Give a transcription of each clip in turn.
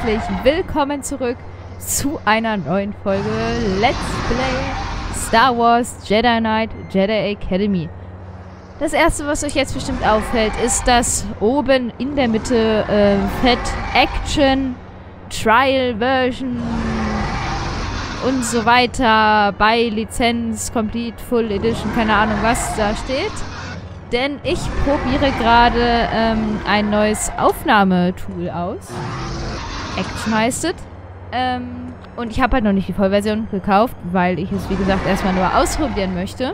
herzlich willkommen zurück zu einer neuen Folge Let's Play Star Wars Jedi Knight Jedi Academy. Das erste, was euch jetzt bestimmt auffällt, ist, dass oben in der Mitte Fett Action Trial Version und so weiter bei Lizenz Complete Full Edition, keine Ahnung was da steht. Denn ich probiere gerade ein neues Aufnahmetool aus. Action heißt es. Und ich habe halt noch nicht die Vollversion gekauft, weil ich es, wie gesagt, erstmal nur ausprobieren möchte.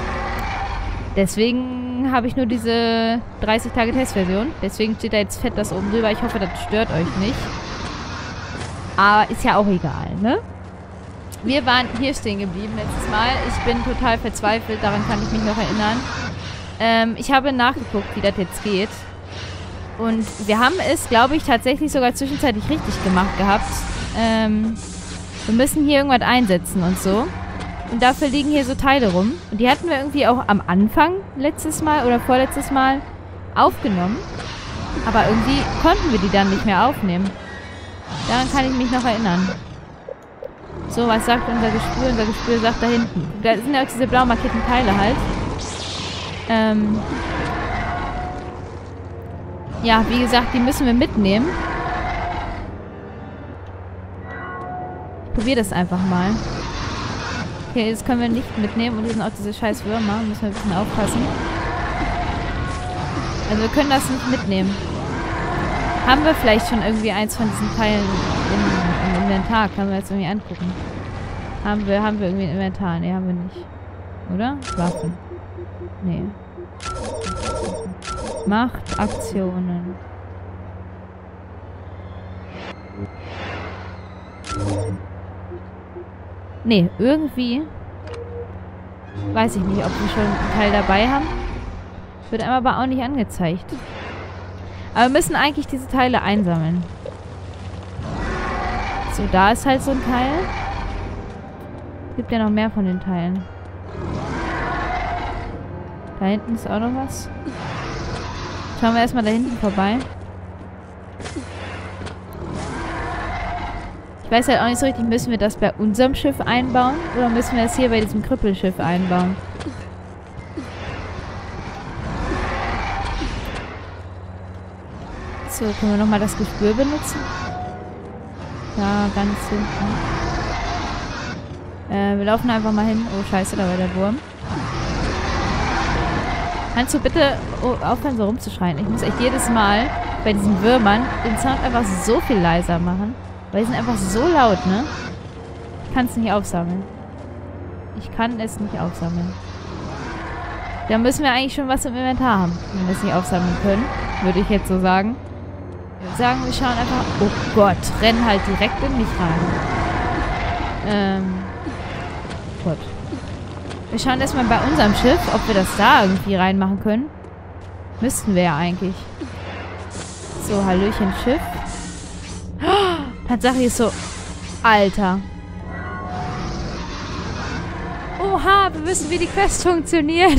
Deswegen habe ich nur diese 30 Tage Testversion. Deswegen steht da jetzt fett das oben drüber. Ich hoffe, das stört euch nicht. Aber ist ja auch egal, ne? Wir waren hier stehen geblieben letztes Mal. Ich bin total verzweifelt, daran kann ich mich noch erinnern. Ich habe nachgeguckt, wie das jetzt geht. Und wir haben es, glaube ich, tatsächlich sogar zwischenzeitlich richtig gemacht gehabt. Wir müssen hier irgendwas einsetzen und so. Und dafür liegen hier so Teile rum. Und die hatten wir irgendwie auch am Anfang letztes Mal oder vorletztes Mal aufgenommen. Aber irgendwie konnten wir die dann nicht mehr aufnehmen. Daran kann ich mich noch erinnern. So, was sagt unser Gespür? Unser Gespür sagt da hinten. Da sind ja auch diese blau markierten Teile halt. Ja, wie gesagt, die müssen wir mitnehmen. Ich probiere das einfach mal. Okay, das können wir nicht mitnehmen. Und hier sind auch diese scheiß Würmer. Müssen wir ein bisschen aufpassen. Also wir können das nicht mitnehmen. Haben wir vielleicht schon irgendwie eins von diesen Teilen im Inventar? Können wir jetzt irgendwie angucken. Haben wir irgendwie ein Inventar? Ne, haben wir nicht. Oder? Waffen. Nee. Macht Aktionen. Nee, irgendwie weiß ich nicht, ob wir schon einen Teil dabei haben. Wird einem aber auch nicht angezeigt. Aber wir müssen eigentlich diese Teile einsammeln. So, da ist halt so ein Teil. Es gibt ja noch mehr von den Teilen. Da hinten ist auch noch was. Schauen wir erstmal da hinten vorbei. Ich weiß halt auch nicht so richtig, müssen wir das bei unserem Schiff einbauen? Oder müssen wir das hier bei diesem Krüppelschiff einbauen? So, können wir nochmal das Gespür benutzen? Ja, ganz hinten. Wir laufen einfach mal hin. Oh, scheiße, da war der Wurm. Kannst du bitte aufhören, so rumzuschreien? Ich muss echt jedes Mal bei diesen Würmern den Sound einfach so viel leiser machen. Weil die sind einfach so laut, ne? Ich kann es nicht aufsammeln. Ich kann es nicht aufsammeln. Da müssen wir eigentlich schon was im Inventar haben, wenn wir es nicht aufsammeln können. Würde ich jetzt so sagen. Ich würde sagen, wir schauen einfach... Oh Gott, rennen halt direkt in mich rein. Gott. Wir schauen erstmal bei unserem Schiff, ob wir das da irgendwie reinmachen können. Müssten wir ja eigentlich. So, Hallöchen Schiff. Oh, Tatsache ist so... Alter. Oha, wir wissen, wie die Quest funktioniert.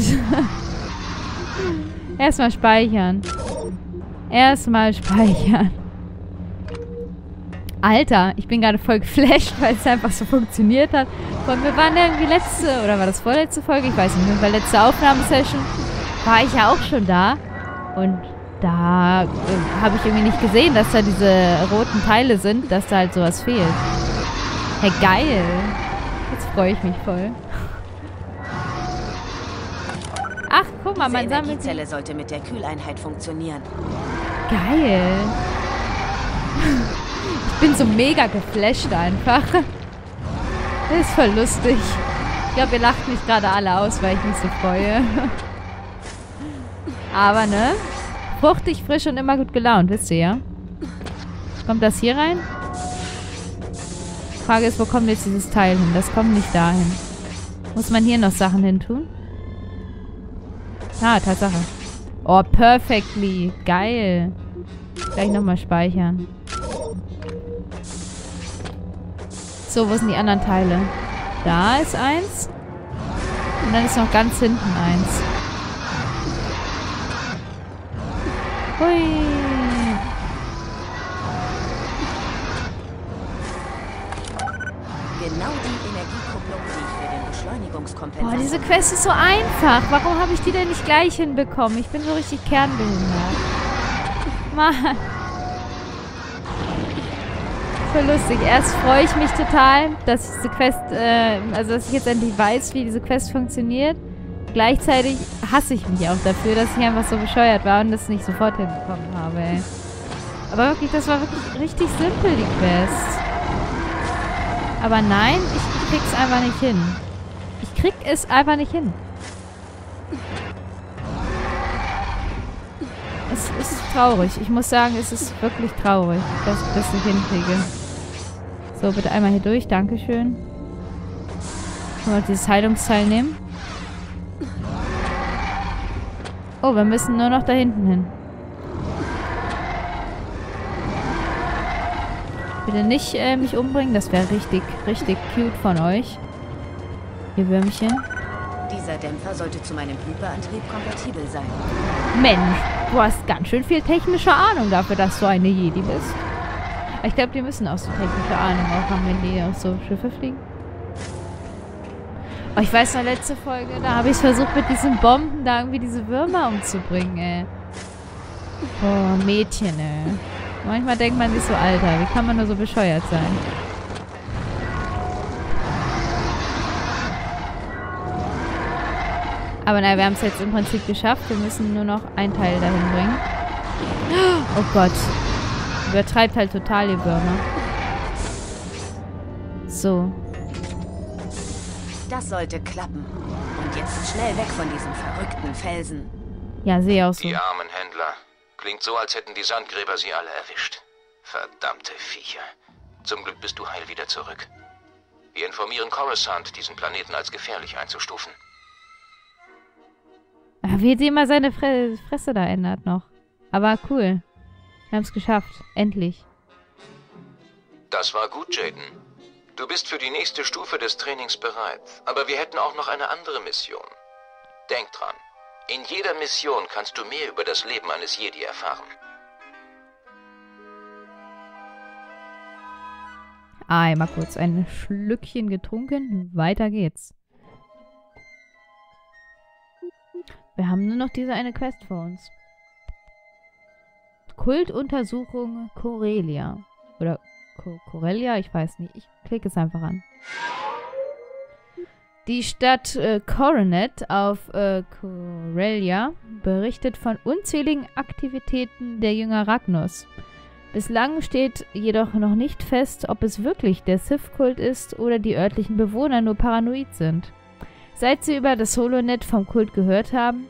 Erstmal speichern. Erstmal speichern. Alter, ich bin gerade voll geflasht, weil es einfach so funktioniert hat. Und wir waren ja irgendwie letzte, oder war das vorletzte Folge? Ich weiß nicht, bei letzte Aufnahmesession war ich ja auch schon da. Und da habe ich irgendwie nicht gesehen, dass da diese roten Teile sind, dass da halt sowas fehlt. Hey, geil. Jetzt freue ich mich voll. Ach, guck mal, man sammelt... Die Zelle sollte mit der Kühleinheit funktionieren. Geil. Ich bin so mega geflasht einfach. Das ist voll lustig. Ich glaube, ihr lacht mich gerade alle aus, weil ich mich so freue. Aber, ne? Fruchtig, frisch und immer gut gelaunt, wisst ihr ja? Kommt das hier rein? Die Frage ist, wo kommt jetzt dieses Teil hin? Das kommt nicht dahin. Muss man hier noch Sachen hin tun? Ah, Tatsache. Oh, perfectly. Geil. Gleich nochmal speichern. So, wo sind die anderen Teile? Da ist eins. Und dann ist noch ganz hinten eins. Hui. genau die Energiekupplung, die ich für den Beschleunigungskompensator... Boah, diese Quest ist so einfach. Warum habe ich die denn nicht gleich hinbekommen? Ich bin so richtig kernbehindert. Mann. Voll lustig. Erst freue ich mich total, dass ich diese Quest, also dass ich jetzt endlich weiß, wie diese Quest funktioniert. Gleichzeitig hasse ich mich auch dafür, dass ich einfach so bescheuert war und das nicht sofort hinbekommen habe, ey. Aber wirklich, das war wirklich richtig simpel, die Quest. Aber nein, ich krieg's einfach nicht hin. Ich krieg es einfach nicht hin. Es ist traurig. Ich muss sagen, es ist wirklich traurig, dass ich das nicht hinkriege. So, bitte einmal hier durch. Dankeschön. Können wir dieses Heilungsteil nehmen? Oh, wir müssen nur noch da hinten hin. Bitte nicht mich umbringen. Das wäre richtig, richtig cute von euch. Ihr Würmchen. Dieser Dämpfer sollte zu meinem Hyperantrieb kompatibel sein. Mensch, du hast ganz schön viel technische Ahnung dafür, dass du eine Jedi bist. Ich glaube, die müssen auch so technische Ahnung auch haben, wenn die auf so Schiffe fliegen. Oh, ich weiß noch, letzte Folge, da habe ich versucht, mit diesen Bomben da irgendwie diese Würmer umzubringen, ey. Oh, Mädchen, ey. Manchmal denkt man sich so, Alter, wie kann man nur so bescheuert sein? Aber naja, wir haben es jetzt im Prinzip geschafft. Wir müssen nur noch ein Teil dahin bringen. Oh Gott. Übertreibt halt total die Würmer. So. Das sollte klappen. Und jetzt schnell weg von diesem verrückten Felsen. Ja, sehe auch so. Die armen Händler. Klingt so, als hätten die Sandgräber sie alle erwischt. Verdammte Viecher. Zum Glück bist du heil wieder zurück. Wir informieren Coruscant, diesen Planeten als gefährlich einzustufen. Wie sie immer seine Fresse da ändert noch. Aber cool. Wir haben es geschafft. Endlich. Das war gut, Jaden. Du bist für die nächste Stufe des Trainings bereit. Aber wir hätten auch noch eine andere Mission. Denk dran. In jeder Mission kannst du mehr über das Leben eines Jedi erfahren. Einmal kurz ein Schlückchen getrunken. Weiter geht's. Wir haben nur noch diese eine Quest vor uns. Kultuntersuchung Corellia. Oder Corellia? Ich weiß nicht. Ich klicke es einfach an. Die Stadt Coronet auf Corellia berichtet von unzähligen Aktivitäten der Jünger Ragnos. Bislang steht jedoch noch nicht fest, ob es wirklich der Sith-Kult ist oder die örtlichen Bewohner nur paranoid sind. Seit sie über das Holonet vom Kult gehört haben.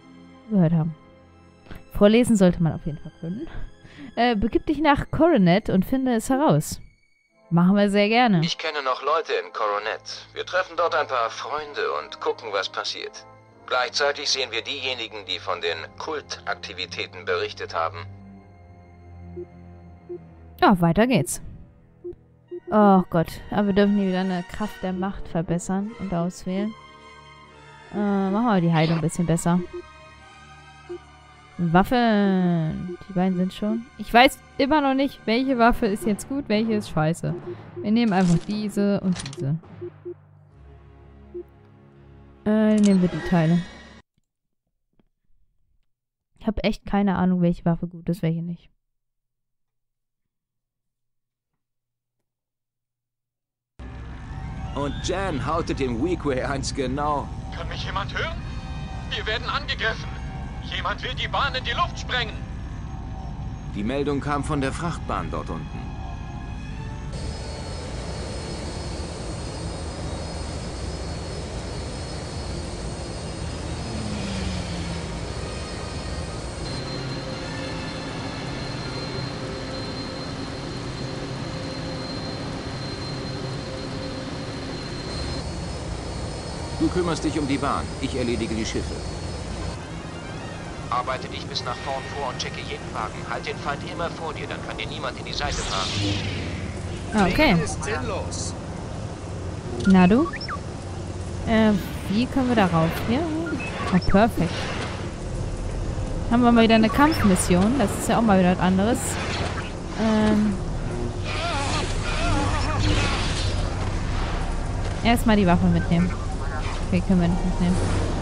Vorlesen sollte man auf jeden Fall können. Begib dich nach Coronet und finde es heraus. Machen wir sehr gerne. Ich kenne noch Leute in Coronet. Wir treffen dort ein paar Freunde und gucken, was passiert. Gleichzeitig sehen wir diejenigen, die von den Kultaktivitäten berichtet haben. Ja, weiter geht's. Oh Gott, aber wir dürfen hier wieder eine Kraft der Macht verbessern und auswählen. Machen wir die Heilung ein bisschen besser. Waffen. Die beiden sind schon. Ich weiß immer noch nicht, welche Waffe ist jetzt gut, welche ist scheiße. Wir nehmen einfach diese und diese. Nehmen wir die Teile. Ich habe echt keine Ahnung, welche Waffe gut ist, welche nicht. Und Jan haute dem Weequay eins genau. Kann mich jemand hören? Wir werden angegriffen. Jemand will die Bahn in die Luft sprengen. Die Meldung kam von der Frachtbahn dort unten. Du kümmerst dich um die Bahn. Ich erledige die Schiffe. Arbeite dich bis nach vorn vor und checke jeden Wagen. Halt den Feind immer vor dir, dann kann dir niemand in die Seite fahren. Okay. Na du? Wie können wir da rauf? Hier? Oh, perfekt. Haben wir mal wieder eine Kampfmission. Das ist ja auch mal wieder was anderes. Erstmal die Waffe mitnehmen. Okay, können wir nicht mitnehmen.